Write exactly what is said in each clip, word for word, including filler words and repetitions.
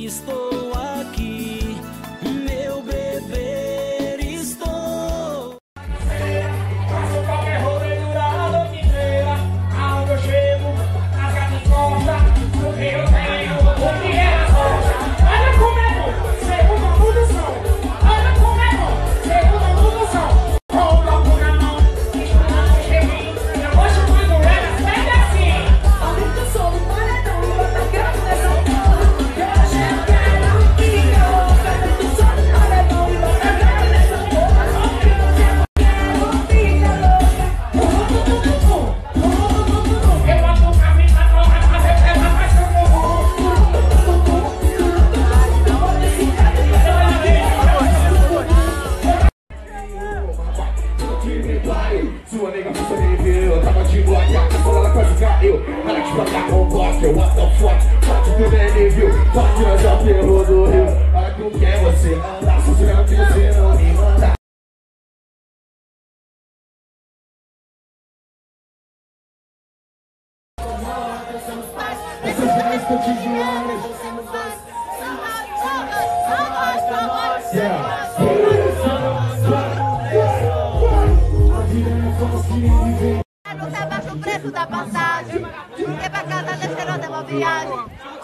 estou aqui, meu bebê, estou. Faço qualquer rolê durante a noite inteira. Aonde eu chego, a gata encosta. Eu tenho o que é a rocha. Olha como é bom, segunda produção. Olha como é bom, segunda produção. Com o copo na mão, escutando o cheirinho. Eu vou chamando elas, pega assim. Aumenta o som do paredão e bota grave nessa porra. Que hoje eu quero que eu aumenta o som do paredão e bota grave nessa porra. Que hoje eu quero ficar louca. Eu boto o cabelo pra torrar, fazer ela mais que eu vou. Sua nega puta me viu, eu tava de bloco, a caçola ela quase caiu. Ela te botar com bloco, eu what the fuck, forte tu nem me viu, forte nós é o terror do rio. Olha com quem você anda, só que você não me manda. Essas mulheres cotidianas. Não se abaixa o preço da passagem, porque pra casa da cheirosa é uma viagem.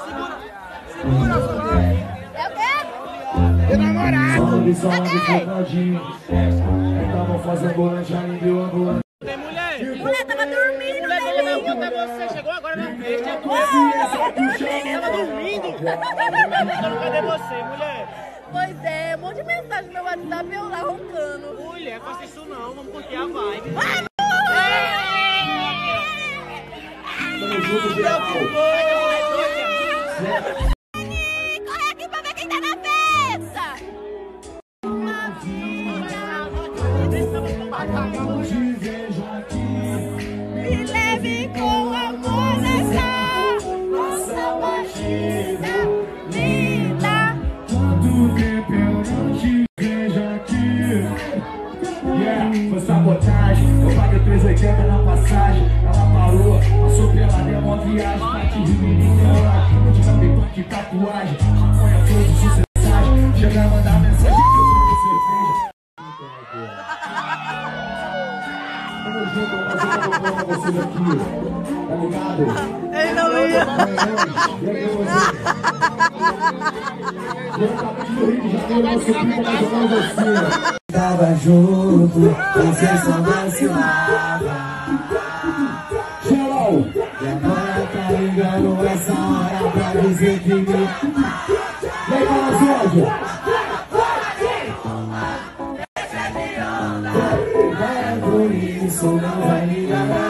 É o quê? Meu namorado! Cadê? Tava fazendo volante ainda e o ambulante. Tem mulher? Mulher tava dormindo, Mulher né? toda na conta, você chegou agora na festa. Tava dormindo. Cadê você, mulher? Pois é, um monte de mensagem no meu WhatsApp e eu lá roncando. Mulher, faça isso não, vamos curtir a vibe. Tamo junto, geral. Corre aqui pra ver quem tá na festa! Me leve com amor nessa nossa batida linda. Quanto tempo eu não te vejo aqui. Yeah, foi sabotagem. Eu paguei três e oitenta na passagem. Ela parou, passou pela deu uma viagem. Bate de menina, ela de cabelo de tatuagem. Maconha, flor de sucessagem. Chega a mandar mensagem que eu sou cerveja. Tamo junto, eu vou fazer uma coisa pra vocês aqui. Tá ligado? Ele não ia. E aí, você? Diretamente do Rio de Janeiro, nosso pico mais ou menos assim. Tava junto, você só vacilava. Geral! E agora tá ligando essa hora pra dizer que me... E aí, fala, Sérgio! É por isso, não vai me enganar.